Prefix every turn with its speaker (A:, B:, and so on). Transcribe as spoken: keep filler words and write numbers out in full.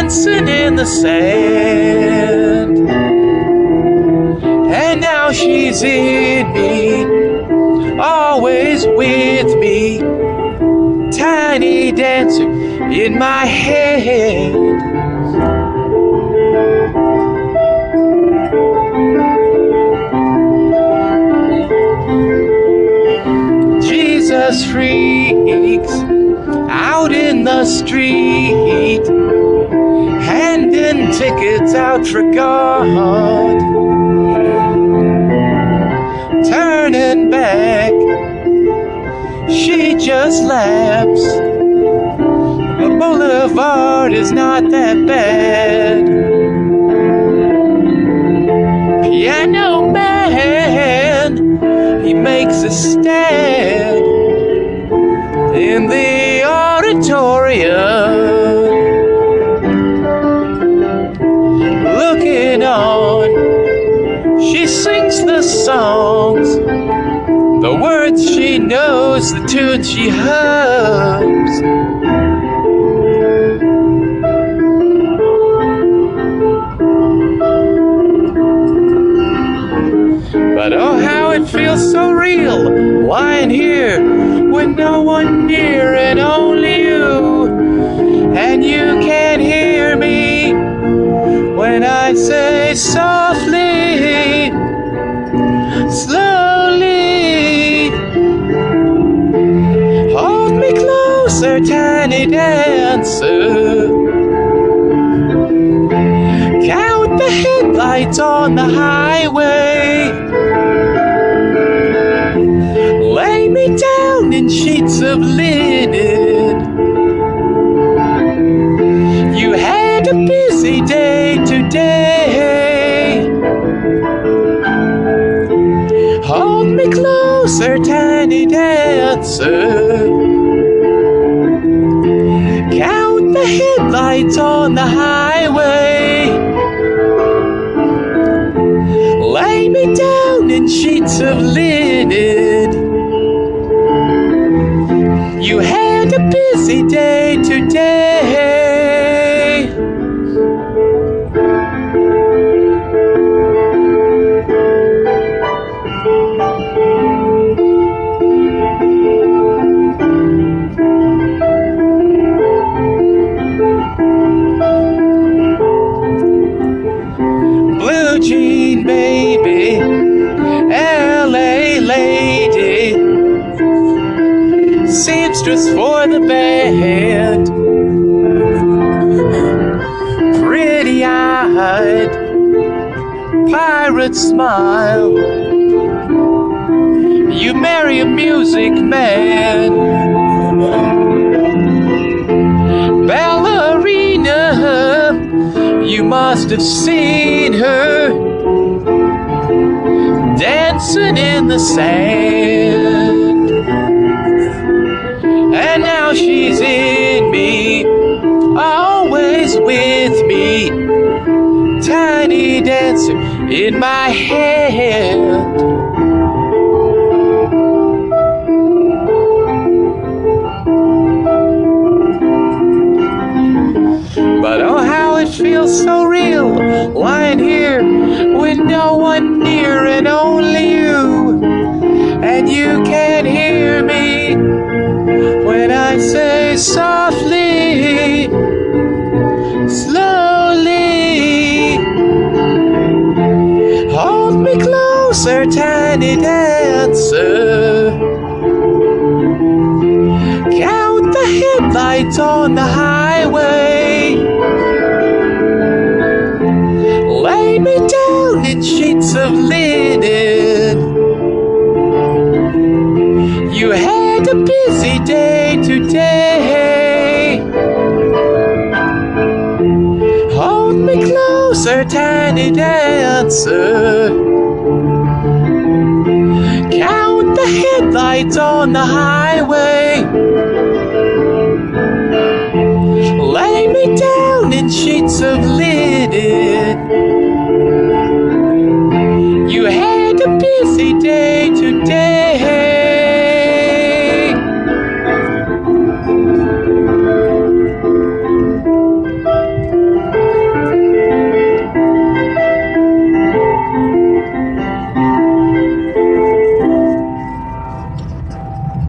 A: dancing in the sand. And now she's in me, always with me, tiny dancer in my head. Jesus freaks out in the street, handing tickets out for God. Turning back, she just laughs. The boulevard is not that bad. Piano man, he makes a stand in the auditorium, looking on. She sings the songs, the words she knows, the tunes she hums. But oh, how it feels so real, lying here with no one near and only you. And you can't hear me when I say softly, slowly, hold me closer, tiny dancer. Count the headlights on the highway. Lay me down in sheets of linen. You had a busy day today. Hold me closer, tiny dancer. Count the headlights on the highway. Lay me down in sheets of linen. You had a busy day today. Blue jean baby, L A lady, seamstress for the band, pretty-eyed pirate smile. You marry a music man, ballerina. You must have seen her dancing in the sand. And now she's in me, always with me, tiny dancer in my head. But oh, how it feels so real, lying here with no one near and only you. And you can't hear me when I say softly, slowly, hold me closer, tiny dancer. Count the headlights on the highway. Lay me down in sheets of linen. You had a busy day today. Hold me closer, tiny dancer. Count the headlights on the highway. Lay me down in sheets of linen.